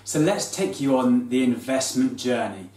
So let's take you on the investment journey.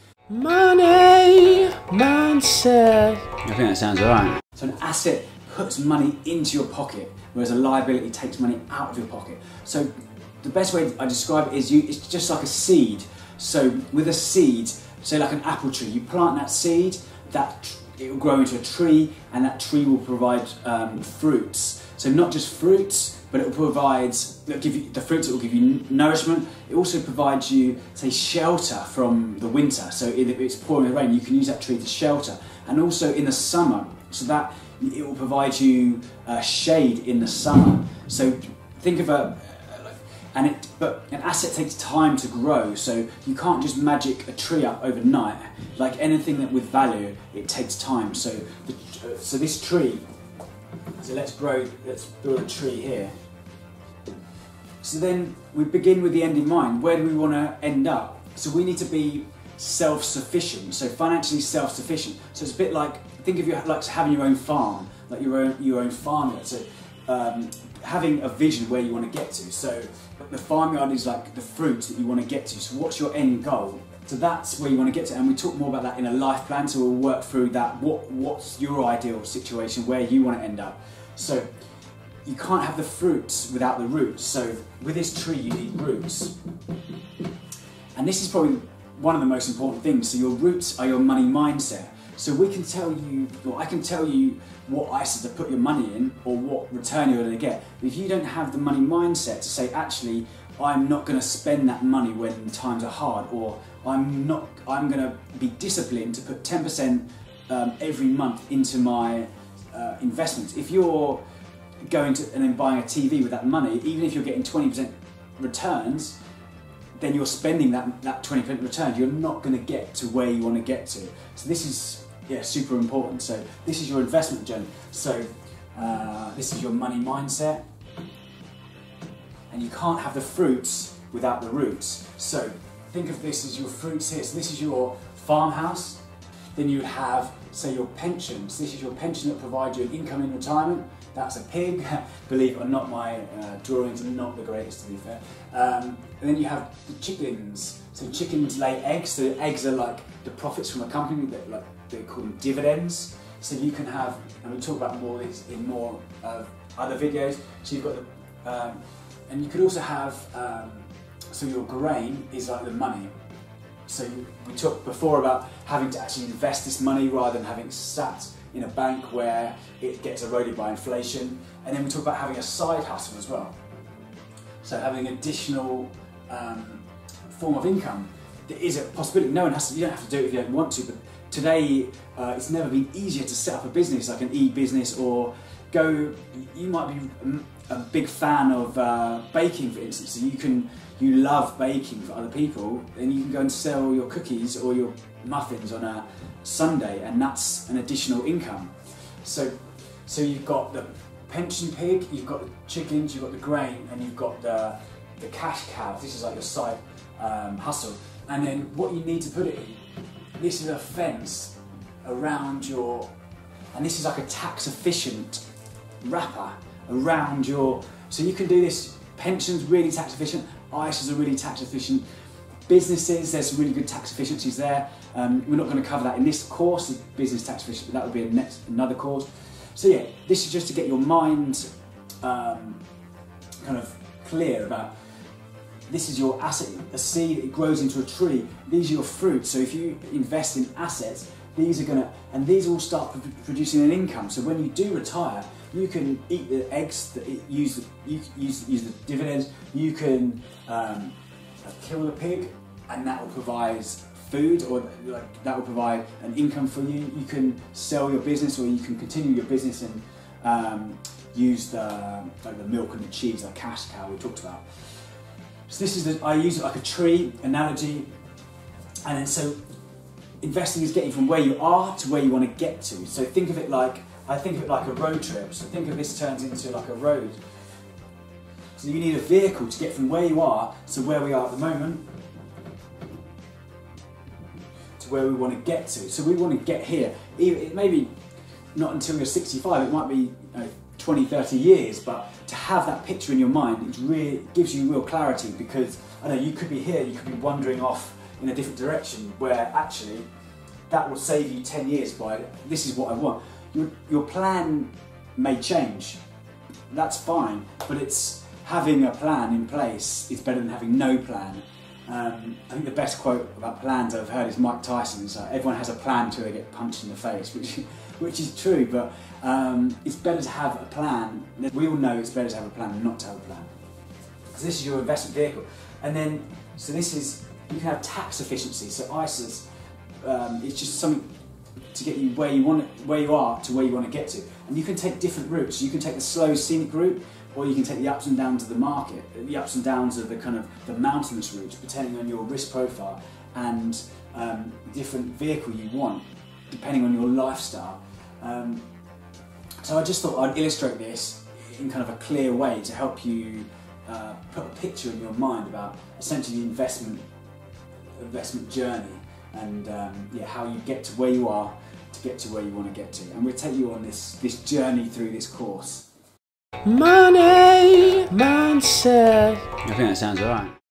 Money mindset. I think that sounds alright. So an asset puts money into your pocket, whereas a liability takes money out of your pocket. So the best way I describe it is it's just like a seed. So with a seed, say like an apple tree, you plant that seed, it will grow into a tree, and that tree will provide fruits. So not just fruits, but it will provide, the fruits that will give you nourishment. It also provides you, say, shelter from the winter. So if it's pouring rain, you can use that tree to shelter. And also in the summer, so that it will provide you shade in the summer. So think of but an asset takes time to grow, so you can't just magic a tree up overnight. Like anything that with value, it takes time. So this tree, so let's build a tree here. So then we begin with the end in mind. Where do we want to end up? So we need to be self-sufficient, so financially self-sufficient. So it's a bit like, think of you like having your own farm, like your own farmyard. So having a vision where you want to get to. So the farmyard is like the fruit that you want to get to. So what's your end goal? So that's where you want to get to, and we talk more about that in a life plan. So we'll work through that. What's your ideal situation where you want to end up? So you can't have the fruits without the roots. So with this tree, you need roots, and this is probably one of the most important things. So your roots are your money mindset. So we can tell you, or I can tell you what ISA to put your money in or what return you're going to get. But if you don't have the money mindset to say, actually, I'm not going to spend that money when times are hard, or I'm going to be disciplined to put 10% every month into my investments. If you're going to and then buying a TV with that money, even if you're getting 20% returns, then you're spending that 20% return. You're not going to get to where you want to get to. So this is super important. So this is your investment journey. So this is your money mindset, and you can't have the fruits without the roots. So think of this as your fruits here. So this is your farmhouse. Then you have, say, your pensions. This is your pension that provides you an income in retirement. That's a pig. Believe it or not, my drawings are not the greatest, to be fair. And then you have the chickens. So chickens lay eggs. So the eggs are like the profits from a company, that they call them dividends. So you can have, and we'll talk about more of this in more other videos. So you've got the, and you could also have, so your grain is like the money. So we talked before about having to actually invest this money rather than having sat in a bank where it gets eroded by inflation. And then we talk about having a side hustle as well. So having additional form of income. There is a possibility. No one has to, you don't have to do it if you don't want to, but today it's never been easier to set up a business, like an e-business, or you might be a big fan of baking, for instance. So you love baking for other people, and you can go and sell your cookies or your muffins on a Sunday, and that's an additional income. So you've got the pension pig, you've got the chickens, you've got the grain, and you've got the cash cow. This is like your side hustle. And then what you need to put it in, this is a fence around and this is like a tax efficient wrapper around so you can do this. Pensions, really tax efficient. ISAs are really tax efficient. Businesses, there's some really good tax efficiencies there. We're not going to cover that in this course, the business tax efficient, but that would be another course. So yeah, this is just to get your mind kind of clear about, this is your asset, a seed, it grows into a tree. These are your fruits. So if you invest in assets, these all start producing an income. So when you do retire, you can eat the eggs, use the dividends. You can kill the pig, and that will provide food, or that will provide an income for you. You can sell your business, or you can continue your business and use the milk and the cheese, like cash cow we talked about. So this is I use it like a tree analogy, and then so investing is getting from where you are to where you want to get to. So think of it like, I think of it like a road trip. So think of this turns into like a road. So you need a vehicle to get from where you are to where we are at the moment to where we want to get to. So we want to get here. It maybe not until you're 65, it might be 20, 30 years, but to have that picture in your mind, it really gives you real clarity, because I know you could be here, you could be wandering off in a different direction, where actually that will save you 10 years by, this is what I want. Your plan may change, that's fine, but it's having a plan in place is better than having no plan. I think the best quote about plans I've heard is Mike Tyson's, everyone has a plan until they get punched in the face, which is true, but it's better to have a plan. We all know it's better to have a plan than not to have a plan. Because this is your investment vehicle. And then, so this is, you can have tax efficiency. So ISAs, it's just something to get you where you are to where you want to get to. And you can take different routes. You can take the slow scenic route, or you can take the ups and downs of the market, the ups and downs of the kind of the mountainous routes, depending on your risk profile and different vehicle you want, depending on your lifestyle. So I just thought I'd illustrate this in kind of a clear way to help you put a picture in your mind about essentially the investment journey and yeah, how you get to where you are to get to where you want to get to. And we'll take you on this journey through this course. Money mindset. I think that sounds alright.